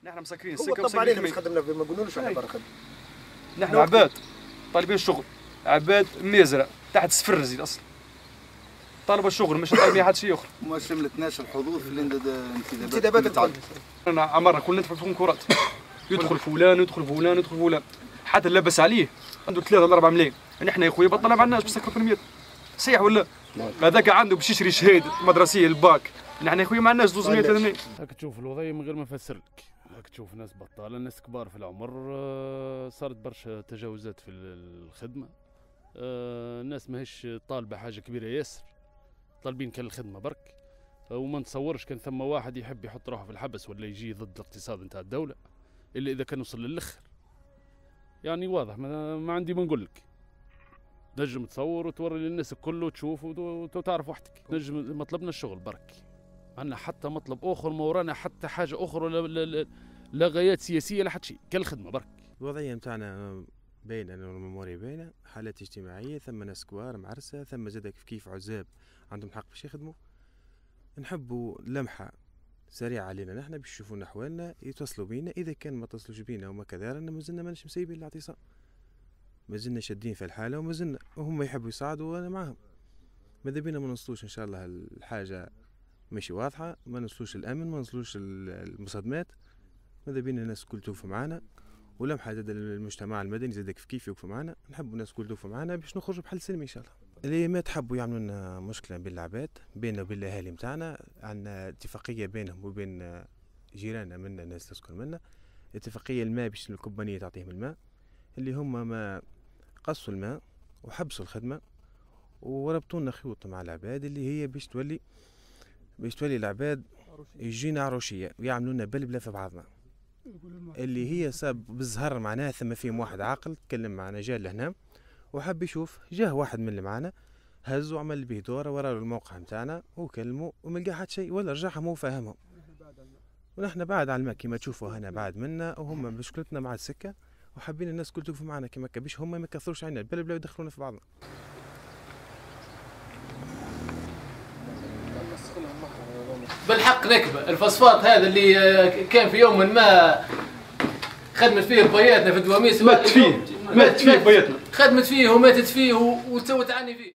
نحن مسكرين السكه ومسكرين علينا مش خدمنا ما نقولولوش احنا برا خدمه. نحن عباد طالبين الشغل، عباد ميزره تحت صفر رزيل اصلا. طالبه الشغل مش طالبين حد شيء اخر. ما شملتناش الحضور في الانتدابات التعدي. انا عمرنا كل ندفع في كونكورات. يدخل فلان يدخل فلان يدخل فلان، حتى اللبس عليه عنده 3 ولا 4 ملايين. نحن يا خويا بطلنا ما عندناش بسكر في المية. صحيح ولا؟ هذاك عنده باش يشري شهاده مدرسيه الباك، نحن يا خويا ما عندناش 200 300 ملايين. راك تشوف الوضعيه من غير ما نفسر لك، راك تشوف ناس بطاله، ناس كبار في العمر، صارت برشا تجاوزات في الخدمه. الناس ماهيش طالبه حاجه كبيره ياسر، طالبين كان الخدمه برك. وما نتصورش كان ثم واحد يحب يحط روحه في الحبس ولا يجي ضد الاقتصاد نتاع الدوله الا اذا كان وصل للاخر. يعني واضح ما عندي ما نقول لك. نجم تصور وتوري للناس الكل وتشوف وتعرف وحدك. نجم مطلبنا الشغل برك، عندنا حتى مطلب اخر، ما ورانا حتى حاجه اخرى لا غايات سياسيه لا حتى شيء، كالخدمه برك. الوضعيه نتاعنا باينه، الميموريا باينه، حالات اجتماعيه، ثم ناس كبار معرسه، ثم زاد كيف عزاب عندهم حق باش يخدموا. نحبوا لمحه سريعه علينا نحن باش يشوفونا احوالنا، يتصلوا بينا، اذا كان ما اتصلوش بينا وما كذا رانا مازلنا ماناش مسيبين الاعتصام، مازلنا شادين في الحاله ومازلنا وهم يحبوا يساعدوا وانا معاهم. ماذا بينا ما نوصلوش ان شاء الله الحاجه ماشي واضحه، ما نوصلوش الامن، ما نوصلوش المصادمات. ماذا بينا الناس الكل توقف معنا، ولمحه زاد المجتمع المدني زاد كيف يوقفوا معنا. نحبوا الناس الكل توقف معنا باش نخرجوا بحل سلمي ان شاء الله. اللي ما تحبوا يعملوا لنا مشكله بين العباد، بيننا وبين الاهالي نتاعنا، عندنا اتفاقيه بينهم وبين جيراننا منا، الناس تسكن منا، اتفاقيه الماء باش الكومبانيه تعطيهم الماء، اللي هم ما قصوا الماء وحبسوا الخدمه وربطوا لنا خيوط مع العباد، اللي هي باش تولي العباد يجينا عروشيه ويعملوا لنا بلبله في بعضنا، اللي هي صاب بالزهر معناها. ثم فيهم واحد عاقل تكلم معنا، جا لهنا وحب يشوف، جاه واحد من اللي معنا هز وعمل به دوره ورا الموقع نتاعنا وكلمه وما لقى حتى شيء ولا رجعهم وفهمهم. ونحن بعد على الماء كما تشوفوا هنا بعد منا، وهم مشكلتنا مع السكه، وحابين الناس كل توقف معنا كما باش هم ما يكثروش علينا البلبله ويدخلونا في بعضنا. بالحق نكبه الفosfات هذا اللي كان في يوم ما خدمت فيه بياتنا في الدواميس، مات فيه بياتنا، خدمت فيه وماتت فيه وتعني فيه.